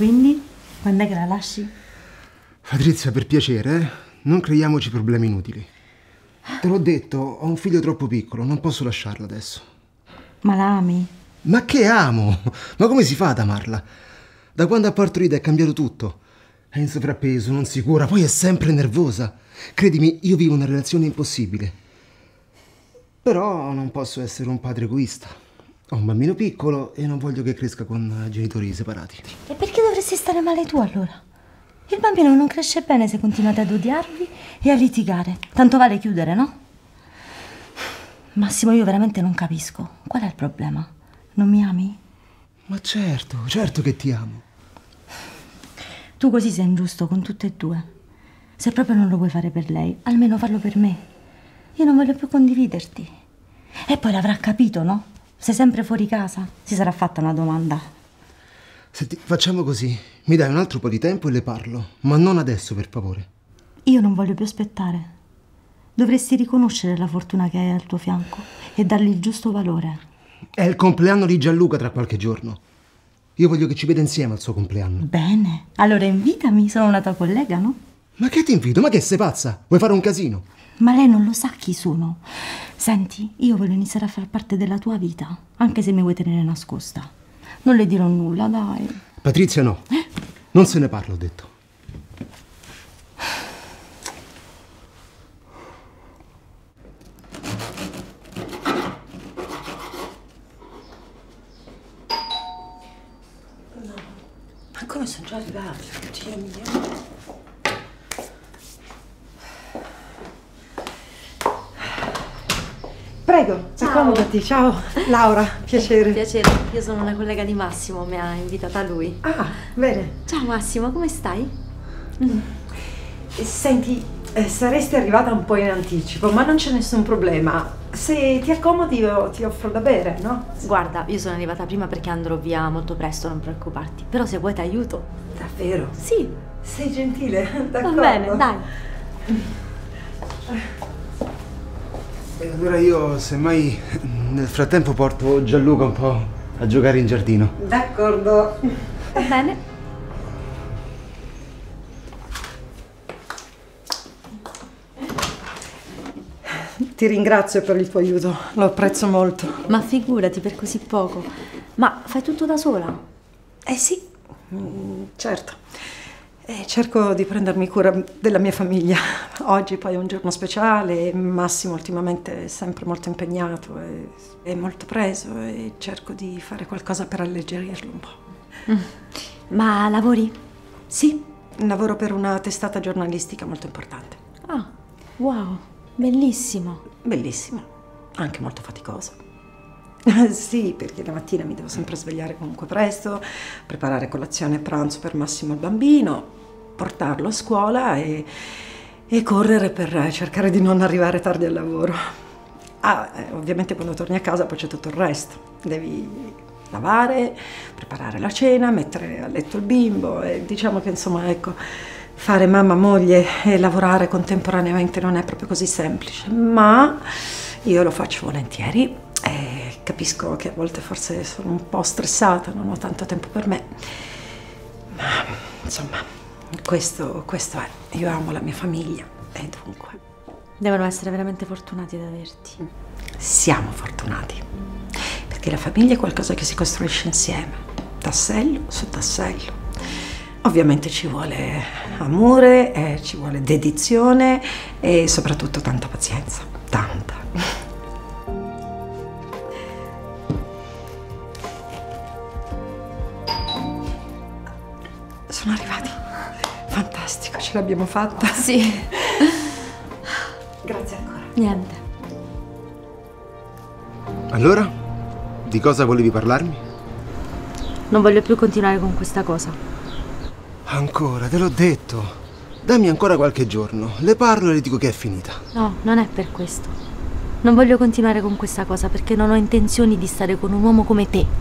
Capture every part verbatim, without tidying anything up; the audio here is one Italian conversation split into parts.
Quindi? Quando è che la lasci? Patrizia, per piacere, eh? Non creiamoci problemi inutili. Te l'ho detto, ho un figlio troppo piccolo, non posso lasciarlo adesso. Ma la ami? Ma che amo? Ma come si fa ad amarla? Da quando ha partorito è cambiato tutto. È in sovrappeso, non sicura, poi è sempre nervosa. Credimi, io vivo una relazione impossibile. Però non posso essere un padre egoista. Ho un bambino piccolo e non voglio che cresca con genitori separati. E perché dovresti stare male tu allora? Il bambino non cresce bene se continuate ad odiarvi e a litigare. Tanto vale chiudere, no? Massimo, io veramente non capisco. Qual è il problema? Non mi ami? Ma certo, certo che ti amo. Tu così sei ingiusto con tutte e due. Se proprio non lo vuoi fare per lei, almeno fallo per me. Io non voglio più condividerti. E poi l'avrà capito, no? Sei sempre fuori casa. Si sarà fatta una domanda. Senti, facciamo così. Mi dai un altro po' di tempo e le parlo. Ma non adesso, per favore. Io non voglio più aspettare. Dovresti riconoscere la fortuna che hai al tuo fianco e dargli il giusto valore. È il compleanno di Gianluca tra qualche giorno. Io voglio che ci veda insieme al suo compleanno. Bene, allora invitami, sono una tua collega, no? Ma che ti invito? Ma che sei pazza? Vuoi fare un casino? Ma lei non lo sa chi sono. Senti, io voglio iniziare a far parte della tua vita, anche se mi vuoi tenere nascosta. Non le dirò nulla, dai. Patrizia, no. Eh? Non se ne parla, ho detto. Ma come sono già arrivati? Dio mio. Prego, accomodati. Ciao, Laura, piacere. Piacere, io sono una collega di Massimo, mi ha invitata lui. Ah, bene. Ciao Massimo, come stai? Mm. Senti, eh, saresti arrivata un po' in anticipo, ma non c'è nessun problema. Se ti accomodi io ti offro da bere, no? Guarda, io sono arrivata prima perché andrò via molto presto, non preoccuparti. Però se vuoi ti aiuto. Davvero? Sì. Sei gentile, d'accordo. Va bene, dai. E allora io, semmai, nel frattempo porto Gianluca un po' a giocare in giardino. D'accordo. Va bene. Ti ringrazio per il tuo aiuto, lo apprezzo molto. Ma figurati, per così poco. Ma fai tutto da sola? Eh sì, mm, certo. Eh, cerco di prendermi cura della mia famiglia. Oggi poi è un giorno speciale, Massimo ultimamente è sempre molto impegnato, è, è molto preso e cerco di fare qualcosa per alleggerirlo un po'. Mm. Ma lavori? Sì, lavoro per una testata giornalistica molto importante. Ah, wow, bellissimo. Bellissimo, anche molto faticoso. Sì, perché la mattina mi devo sempre svegliare comunque presto, preparare colazione e pranzo per Massimo il bambino, portarlo a scuola e, e correre per cercare di non arrivare tardi al lavoro. Ah, eh, ovviamente quando torni a casa poi c'è tutto il resto. Devi lavare, preparare la cena, mettere a letto il bimbo e diciamo che insomma, ecco, fare mamma, moglie e lavorare contemporaneamente non è proprio così semplice, ma io lo faccio volentieri. Eh, capisco che a volte forse sono un po' stressata, non ho tanto tempo per me, ma insomma questo, questo è, io amo la mia famiglia e dunque. Devono essere veramente fortunati ad averti. Siamo fortunati, perché la famiglia è qualcosa che si costruisce insieme, tassello su tassello. Ovviamente ci vuole amore, eh, ci vuole dedizione e soprattutto tanta pazienza, tanta. Sono arrivati. Fantastico, ce l'abbiamo fatta. Sì. Grazie ancora. Niente. Allora, di cosa volevi parlarmi? Non voglio più continuare con questa cosa. Ancora, te l'ho detto. Dammi ancora qualche giorno. Le parlo e le dico che è finita. No, non è per questo. Non voglio continuare con questa cosa perché non ho intenzioni di stare con un uomo come te.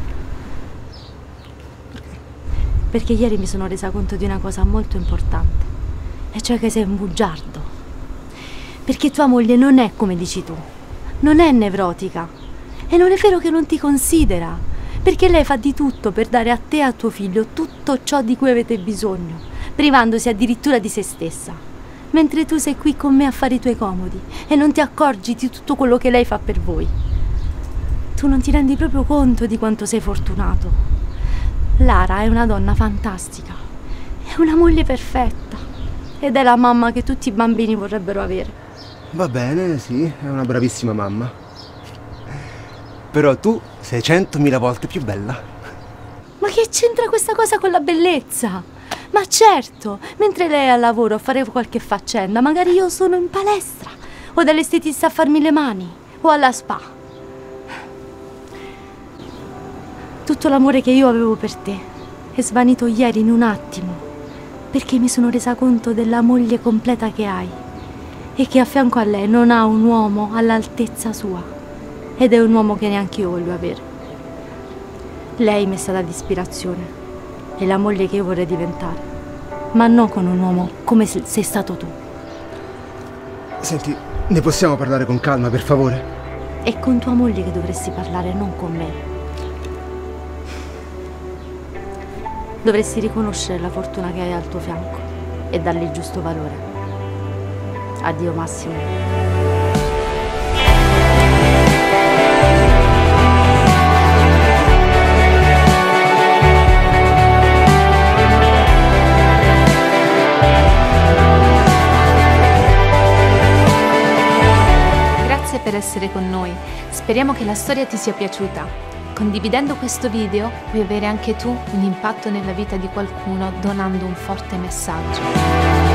Perché ieri mi sono resa conto di una cosa molto importante, e cioè che sei un bugiardo. Perché tua moglie non è come dici tu, non è nevrotica, e non è vero che non ti considera, perché lei fa di tutto per dare a te e a tuo figlio tutto ciò di cui avete bisogno, privandosi addirittura di se stessa, mentre tu sei qui con me a fare i tuoi comodi e non ti accorgi di tutto quello che lei fa per voi. Tu non ti rendi proprio conto di quanto sei fortunato. Lara è una donna fantastica, è una moglie perfetta ed è la mamma che tutti i bambini vorrebbero avere. Va bene, sì, è una bravissima mamma. Però tu sei centomila volte più bella. Ma che c'entra questa cosa con la bellezza? Ma certo, mentre lei è al lavoro a fare qualche faccenda, magari io sono in palestra o dall'estetista a farmi le mani o alla spa. Tutto l'amore che io avevo per te è svanito ieri in un attimo, perché mi sono resa conto della moglie completa che hai e che a fianco a lei non ha un uomo all'altezza sua, ed è un uomo che neanche io voglio avere. Lei mi è stata di ispirazione, è la moglie che io vorrei diventare, ma non con un uomo come sei stato tu. Senti, ne possiamo parlare con calma, per favore? È con tua moglie che dovresti parlare, non con me. Dovresti riconoscere la fortuna che hai al tuo fianco e darle il giusto valore. Addio Massimo. Grazie per essere con noi. Speriamo che la storia ti sia piaciuta. Condividendo questo video puoi avere anche tu un impatto nella vita di qualcuno donando un forte messaggio.